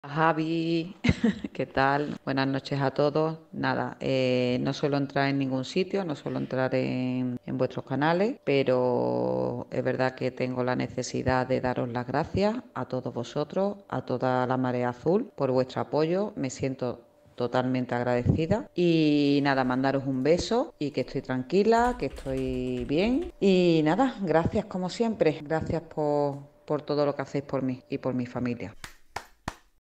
Javi, ¿qué tal? Buenas noches a todos. Nada, no suelo entrar en ningún sitio, no suelo entrar en vuestros canales, pero es verdad que tengo la necesidad de daros las gracias a todos vosotros, a toda la Marea Azul, por vuestro apoyo. Me siento totalmente agradecida y nada, mandaros un beso y que estoy tranquila, que estoy bien y nada, gracias como siempre, gracias por todo lo que hacéis por mí y por mi familia.